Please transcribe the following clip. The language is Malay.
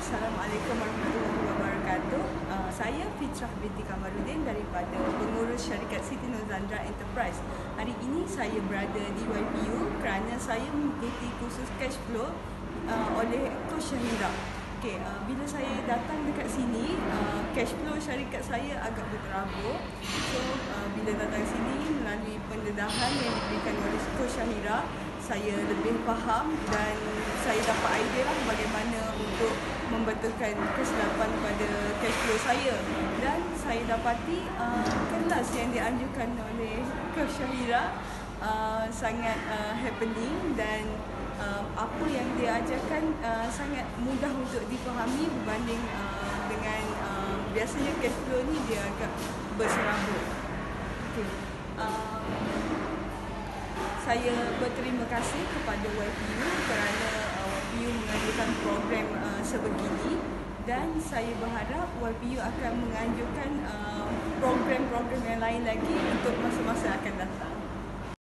Assalamualaikum warahmatullahi wabarakatuh. Saya Fitrah binti Kamaluddin daripada pengurus syarikat Siti Nurzandra Enterprise. Hari ini saya berada di YPU kerana saya mengikuti kursus cash flow oleh Coach Syahira. Bila saya datang dekat sini, cash flow syarikat saya agak berterabur. So, bila datang sini melalui pendedahan yang diberikan oleh Coach Syahira, saya lebih faham dan saya dapat idea lah bagaimana untuk membetulkan kesilapan pada cash flow saya. Dan saya dapati kelas yang dianjurkan oleh Coach Syahira sangat happening dan apa yang dia ajarkan sangat mudah untuk difahami berbanding dengan biasanya cash flow ni dia agak berserabut. Saya berterima kasih kepada YPU kerana YPU menganjurkan program sebegini dan saya berharap YPU akan menganjurkan program-program yang lain lagi untuk masa-masa akan datang.